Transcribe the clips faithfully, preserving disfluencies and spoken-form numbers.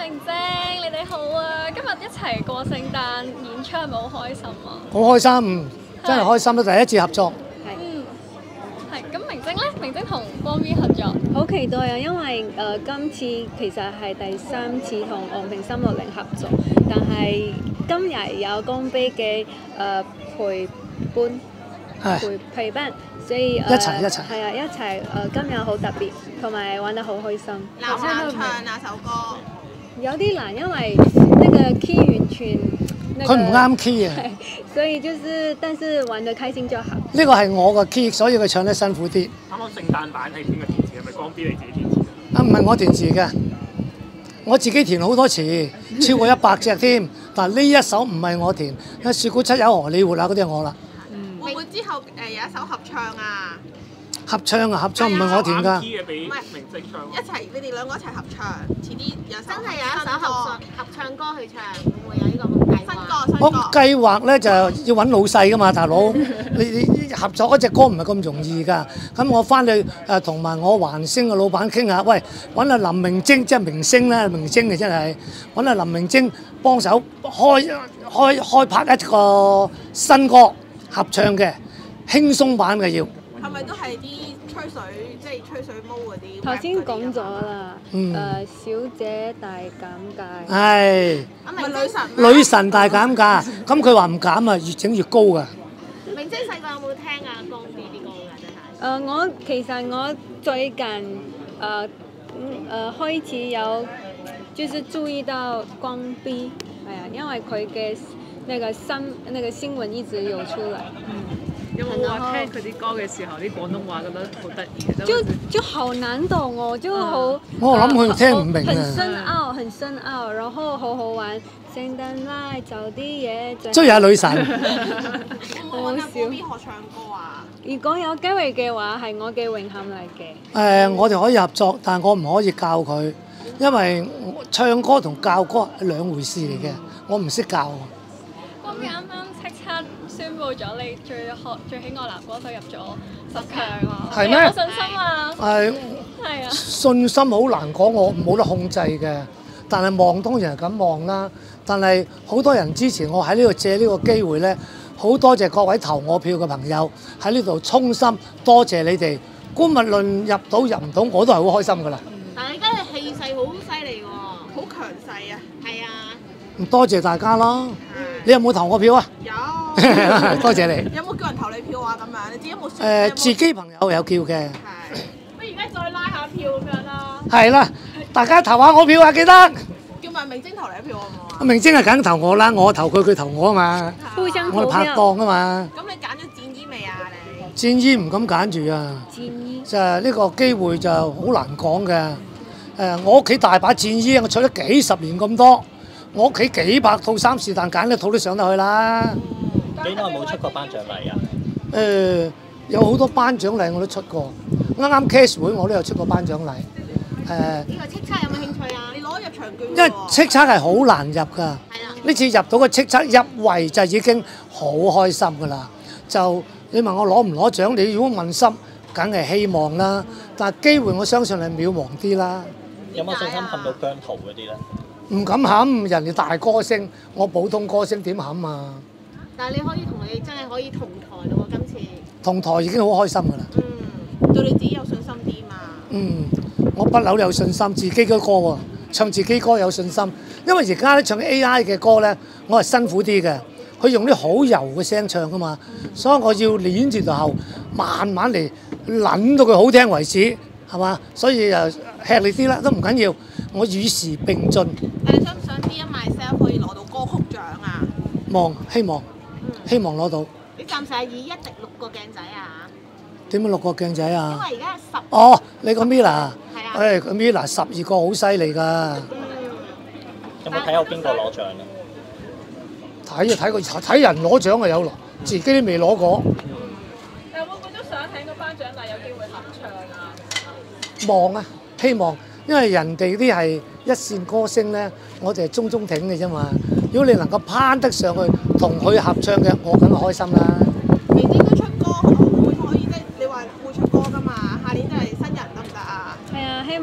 明晶，你哋好啊！今日一齊過聖誕演出係咪好開心啊？ 好開心，真係開心啦！第一次合作。 嗯，係。咁明晶咧，明晶同光 V 合作， 好期待啊！因為誒、呃、今次其實係第三次同昂坪三六零合作，但係今日有光 V 嘅誒陪伴陪陪伴，所以誒、呃、 一齊一齊係啊一齊誒、呃、今日好特別，同埋玩得好開心。 難唔難唱那首歌？ 有啲難，因為那個 key 完全佢唔啱 key 啊， 所以就是但是玩得開心就好。 呢個係我個 key，所以佢唱得辛苦啲。 啱啱聖誕版係邊個填詞？係咪光 V 你自己填詞？ 啊，唔係我填詞嘅，我自己填好多詞，超過一百隻添。但係呢一首唔係我填，因為雪姑七友荷里活啊嗰啲係我啦。 會唔會之後誒有一首合唱啊？ 合唱啊，合唱唔係我填㗎。 啱 key 嘅俾明晶唱。 一齊，你哋兩個一齊合唱，遲啲有首真係有一首合歌唱合唱歌去唱，會唔會有呢個咁計新劃？ 歌新我歌。 計劃咧就要揾老細㗎嘛，大佬。你你合作一隻歌唔係咁容易㗎。咁我翻去誒同埋我環星嘅老闆傾下，喂，揾阿林明晶即係明星啦，明星嘅真係揾阿林明晶幫手開開開拍一個新歌合唱嘅輕鬆版嘅要。 係咪都係啲吹水，即係吹水毛嗰啲？ 頭先講咗啦，誒、 嗯呃小姐大減價。 係啊，咪女神咩？ 女神大減價，咁佢話唔減啊，越整越高㗎。 明晶細個有冇聽啊光 V 啲歌㗎？真係。 誒、呃我其實我最近誒誒、呃呃、開始有，就是注意到光 V，係啊，因為佢嘅那個新那個新聞一直有出來。 有冇話聽佢啲歌嘅時候啲廣東話覺得好得意嘅？ 就就好難懂哦，就好。 我諗佢聽唔明啊很深奧，很深奧，然後好好玩。聖誕拉就啲嘢。 追下女神。 會唔會揾阿光 V 學唱歌啊？ 如果有機會嘅話，係我嘅榮幸嚟嘅。 誒、我哋可以合作，但係我唔可以教佢，因為唱歌同教歌係兩回事嚟嘅，我唔識教。 光 V 啱啱叱咤宣布咗你最學最喜愛男歌手入咗十強啊！ 係咩你有冇信心啊？ 誒、 係啊！ 信心好難講，我冇得控制嘅。但係望當然係咁望啦。但係好多人支持我喺呢度借呢個機會咧，好多謝各位投我票嘅朋友喺呢度衷心多謝你哋。姑勿論入到入唔到，我都係好開心㗎啦。 但係你而家嘅氣勢好犀利喎。 好強勢啊！ 係啊。 咁多謝大家啦。你有冇投我票啊？ 有。 多謝你。 有冇叫人投你票啊？咁樣你自己有冇？ 誒、自己朋友有叫嘅。 係。 不如而家再拉下票咁樣啦。 係啦，大家投下我票啊，記得。 叫埋明晶投你一票好唔好啊？ 阿明晶係梗投我啦，我投佢，佢投我啊嘛。 互相我哋拍投票。 檔啊嘛。 咁你揀咗戰衣未啊？你？ 戰衣唔敢揀住啊， 戰衣。 就係呢個機會就好難講嘅。誒、我屋企大把戰衣，我出咗幾十年咁多，我屋企幾百套衫，是但揀一套都上得去啦。 幾耐冇出過頒獎禮啊？ 誒、有好多頒獎禮我都出過，啱啱 Case 會我都有出過頒獎禮。誒、 呢個叱咤有冇興趣啊？ 你攞入場券喎。 因為叱咤係好難入㗎， 係啦。 呢次入到個叱咤入圍就已經好開心㗎啦。就你問我攞唔攞獎，你如果問心，梗係希望啦。但係機會我相信係渺茫啲啦。 有冇信心冚到姜濤嗰啲咧？ 唔敢冚，人哋大歌星，我普通歌星點冚啊？ 但係你可以同你真係可以同台咯喎，今次。 同台已經好開心㗎啦。 嗯，對你自己有信心啲嘛？ 嗯，我不嬲有信心，自己嘅歌喎，唱自己歌有信心。因為而家咧唱 A I 嘅歌咧，我係辛苦啲嘅，佢用啲好柔嘅聲唱㗎嘛，所以我要練住條喉，慢慢嚟撚到佢好聽為止，係嘛？所以誒吃力啲啦，都唔緊要，我與時並進。 但你想唔想 Be Myself 可以攞到歌曲獎啊？ 望希望希望攞到。 你暫時係以一滴六個鏡仔啊？ 點樣六個鏡仔因啊？ 為而家十。 哦，你個 Mila， 係啊。 誒個 Mila 十二個好犀利㗎。 有冇睇有邊個攞獎啊？ 睇啊睇個睇人攞獎啊有咯，自己都未攞過。 你會唔會都想喺個頒獎禮有機會合唱啊？ 望啊，希望，因為人哋啲係一線歌星咧，我哋係中中挺嘅啫嘛。如果你能夠攀得上去同佢合唱嘅，我梗係開心啦。 明晶都出歌，會唔會可以即係你話會出歌㗎嘛？下年都係新人得唔得啊？ 係啊，希望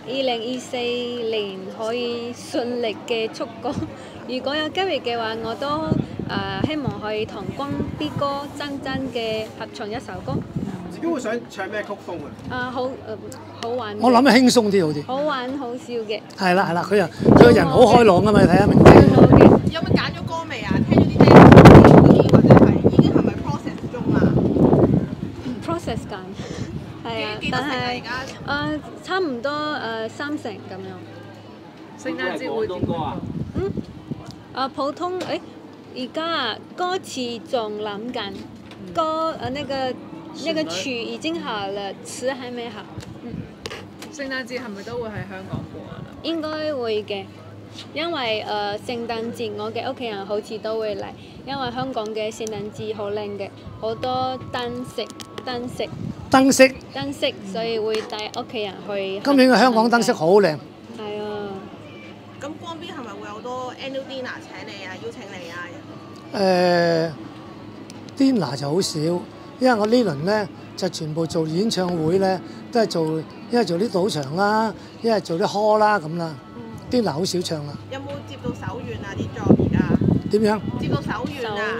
二零二四年可以順利嘅出歌。如果有機會嘅話，我都誒、呃、希望可以同光 B 哥真真嘅合唱一首歌。 自己會想唱咩曲風啊？ 啊，好誒、呃、好玩。 我諗輕鬆啲好啲。 好玩好笑嘅。 係啦係啦，佢又佢個人好開朗噶嘛，你睇下明晶。 有冇揀咗歌未啊？聽咗啲 demo 或者係已經係咪 process 中啊 ？process 緊，係啊，但係誒差唔多誒三成咁樣。 聖誕節會點啊？ 嗯，啊普通誒，而家啊歌詞仲諗緊，歌誒那個那個曲已經好了，詞還沒好。嗯。 聖誕節係咪都會喺香港過啊？ 應該會嘅。因為誒、呃、聖誕節我嘅屋企人好似都會嚟，因為香港嘅聖誕節好靚嘅，好多燈飾燈飾燈飾燈飾，所以會帶屋企人去。 今年嘅香港燈飾好靚。 係啊。 咁光 B 係咪會有好多 annual dinner 請你啊，邀請你啊？ 誒、呃、dinner 就好少，因為我呢輪咧就全部做演唱會咧，都係做一係做啲賭場啦，一係做啲 hall 啦咁啦。dinner 好少唱啦。 有冇接到手軟啊？啲 job 而家點樣？ 接到手軟啊！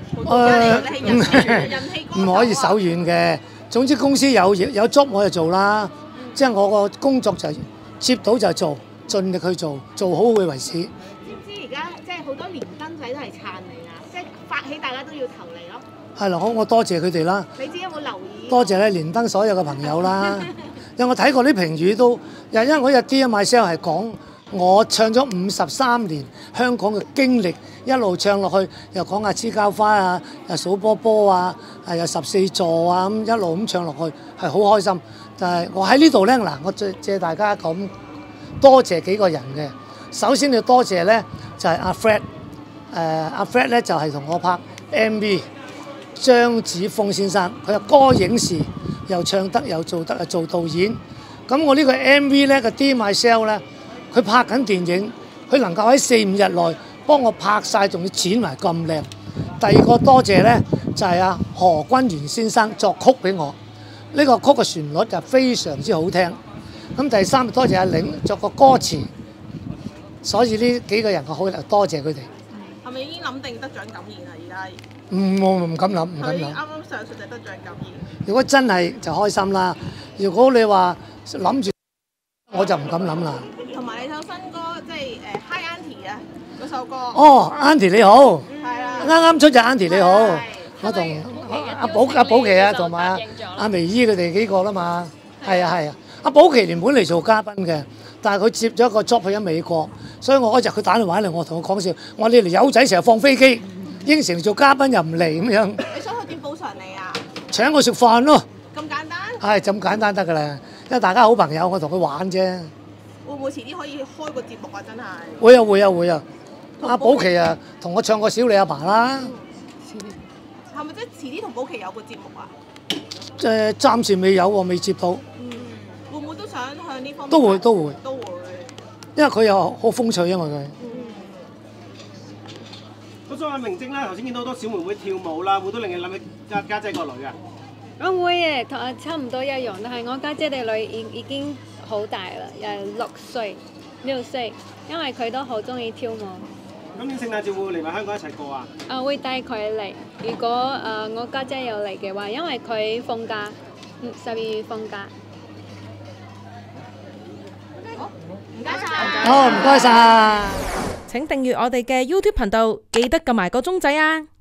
誒唔可以手軟嘅。總之公司有有 job 我就做啦，嗯、即係我個工作就接到就做，盡力去做，做好佢為止。 知唔知而家即係好多連登仔都係撐你啊？即係發起大家都要投你咯。 係啦，好，我多謝佢哋啦。 你知有冇留意？ 多謝咧連登所有嘅朋友啦。因為我睇過啲評語都，又因為我日 Dear Myself 係講。我唱咗五十三年香港嘅經歷，一路唱落去，又講下黐膠花啊，又數波波啊，係有十四座啊，咁一路咁唱落去，係好開心。但係我喺呢度咧，嗱，我借借大家咁多謝幾個人嘅。首先要多謝咧，就係、是、阿 Fred，誒、呃、阿 Fred 咧就係、是、同我拍 M V， 張子豐先生，佢係歌影視，又唱得又做得，又做導演。咁我呢個 M V 咧個 Dear Myself 咧。佢拍緊電影，佢能夠喺四五日內幫我拍晒，仲要剪埋咁靚。第二個多謝咧，就係、是、阿何君元先生作曲俾我，呢、這個曲嘅旋律就非常之好聽。咁第三多謝阿玲作個歌詞，所以呢幾個人我好多謝佢哋。 係咪已經諗定得獎感言啦？而家唔我唔敢諗，唔敢諗。 啱啱上述就得獎感言。 如果真係就開心啦，如果你話諗住，我就唔敢諗啦。 同埋你首新歌即係誒 Hi Auntie 啊嗰首歌。 哦 ，Auntie 你好。 係啊。 啱啱出就 Auntie 你好，我同阿寶阿寶琪啊，同埋阿薇姨佢哋幾個啦嘛。係啊係啊，阿寶琪原本嚟做嘉賓嘅，但係佢接咗個 job 去咗美國，所以我嗰日佢打電話嚟，我同佢講笑，我話你哋友仔成日放飛機，應承做嘉賓又唔嚟咁樣。 你想去點補償你啊？ 請我食飯咯。 咁簡單？ 係咁簡單得㗎啦，因為大家好朋友，我同佢玩啫。 會唔會遲啲可以開個節目啊？真係會啊會啊會啊！阿寶琪啊，同我唱過小你阿爸啦。 係咪即係遲啲同寶琪有個節目啊？ 誒，暫時未有喎，未接到。 嗯，會唔會都想向呢方面？ 都會都會。 都會。 因為佢又好風趣，因為佢。 咁所以阿明晶咧，頭先見到好多小妹妹跳舞啦，會都令你諗起家家姐個女啊？ 我會嘅，同我差唔多一樣，但係我家姐嘅女已已經好大啦，誒六歲六歲，因為佢都好中意跳舞。 今年聖誕節會唔會嚟埋香港一齊過啊？ 啊，會帶佢嚟。如果誒、呃、我家姐有嚟嘅話，因為佢放假，嗯十二月放假。 好，唔該晒。 好，唔該晒。 請訂閱我哋嘅 YouTube 頻道，記得撳埋個鐘仔啊！